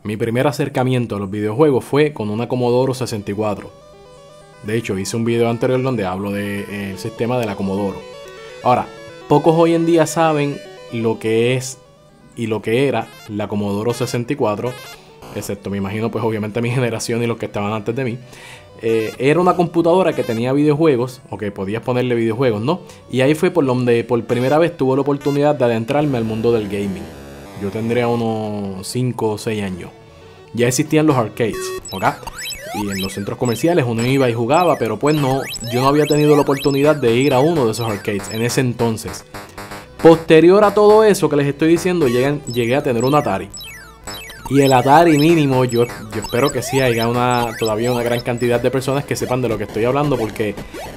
Mi primer acercamiento a los videojuegos fue con una Commodore 64. De hecho, hice un video anterior donde hablo del sistema de la Commodore. Ahora, pocos hoy en día saben lo que es y lo que era la Commodore 64, excepto me imagino pues obviamente mi generación y los que estaban antes de mí. Era una computadora que tenía videojuegos, o que podías ponerle videojuegos, ¿no? Y ahí fue por donde por primera vez tuve la oportunidad de adentrarme al mundo del gaming. Yo tendría unos 5 o 6 años. Ya existían los arcades, ¿ok? Y en los centros comerciales uno iba y jugaba, pero pues no, yo no había tenido la oportunidad de ir a uno de esos arcades en ese entonces. Posterior a todo eso que les estoy diciendo, llegué a tener un Atari. Y el Atari mínimo, yo espero que sí haya todavía una gran cantidad de personas que sepan de lo que estoy hablando, porque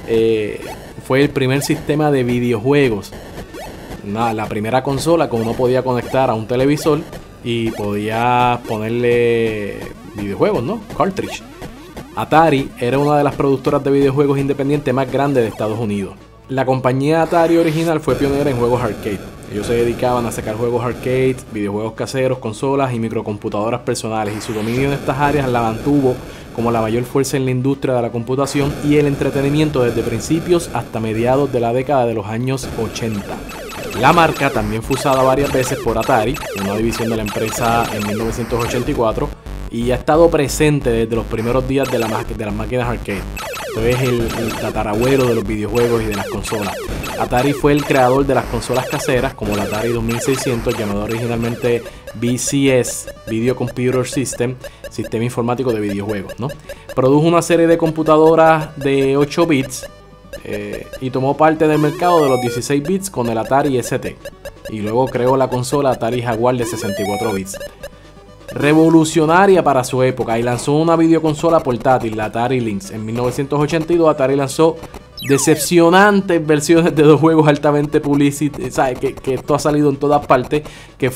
fue el primer sistema de videojuegos. La primera consola que uno podía conectar a un televisor y podía ponerle videojuegos, ¿no? Cartridge. Atari era una de las productoras de videojuegos independientes más grandes de Estados Unidos. La compañía Atari original fue pionera en juegos arcade. Ellos se dedicaban a sacar juegos arcade, videojuegos caseros, consolas y microcomputadoras personales, y su dominio en estas áreas la mantuvo como la mayor fuerza en la industria de la computación y el entretenimiento desde principios hasta mediados de la década de los años 80. La marca también fue usada varias veces por Atari, una división de la empresa, en 1984, y ha estado presente desde los primeros días de las máquinas arcade. Esto es el tatarabuelo de los videojuegos y de las consolas. Atari fue el creador de las consolas caseras, como la Atari 2600, llamado originalmente VCS, Video Computer System, sistema informático de videojuegos, ¿no? Produjo una serie de computadoras de 8 bits y tomó parte del mercado de los 16 bits con el Atari ST. Y luego creó la consola Atari Jaguar de 64 bits. Revolucionaria para su época, y lanzó una videoconsola portátil, la Atari Lynx. En 1982 Atari lanzó decepcionantes versiones de dos juegos altamente publicitados, que esto ha salido en todas partes, que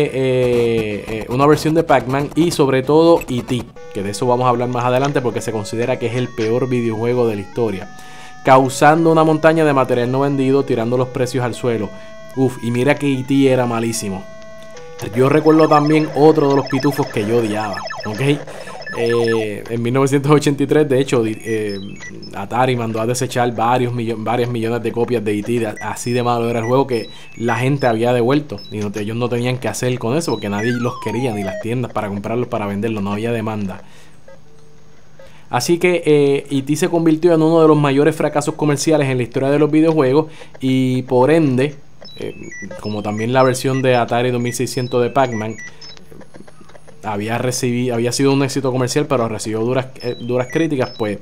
fue una versión de Pac-Man y sobre todo E.T., que de eso vamos a hablar más adelante porque se considera que es el peor videojuego de la historia, causando una montaña de material no vendido, tirando los precios al suelo. Y mira que E.T. era malísimo. Yo recuerdo también otro de los pitufos que yo odiaba, ¿ok? En 1983, de hecho, Atari mandó a desechar varias millones de copias de E.T. Así de malo era el juego que la gente había devuelto. Y ellos no tenían que hacer con eso porque nadie los quería, ni las tiendas para comprarlos, para venderlos, no había demanda. Así que E.T. se convirtió en uno de los mayores fracasos comerciales en la historia de los videojuegos, y por ende, como también la versión de Atari 2600 de Pac-Man había sido un éxito comercial, pero recibió duras críticas, pues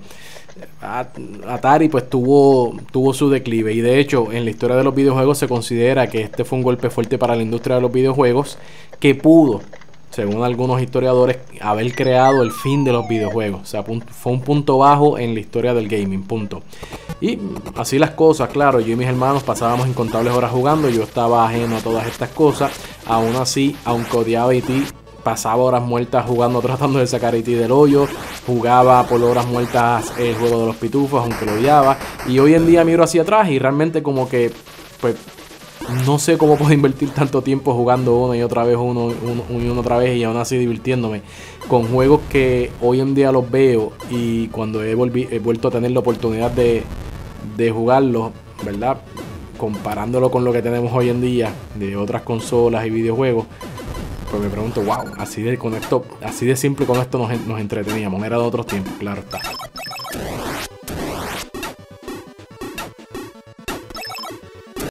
Atari pues tuvo su declive. Y de hecho, en la historia de los videojuegos se considera que este fue un golpe fuerte para la industria de los videojuegos, que pudo, según algunos historiadores, haber creado el fin de los videojuegos. O sea, fue un punto bajo en la historia del gaming, punto. Y así las cosas, claro, yo y mis hermanos pasábamos incontables horas jugando. Yo estaba ajeno a todas estas cosas. Aún así, aunque odiaba a E.T., pasaba horas muertas jugando, tratando de sacar a E.T. del hoyo. Jugaba por horas muertas el juego de los pitufos, aunque lo odiaba. Y hoy en día miro hacia atrás y realmente como que, pues, no sé cómo puedo invertir tanto tiempo jugando una y otra vez, otra vez, y aún así divirtiéndome con juegos que hoy en día los veo, y cuando he vuelto a tener la oportunidad de jugarlos, ¿verdad? Comparándolo con lo que tenemos hoy en día de otras consolas y videojuegos, pues me pregunto, wow, así de simple con esto nos entreteníamos. Era de otros tiempos, claro está.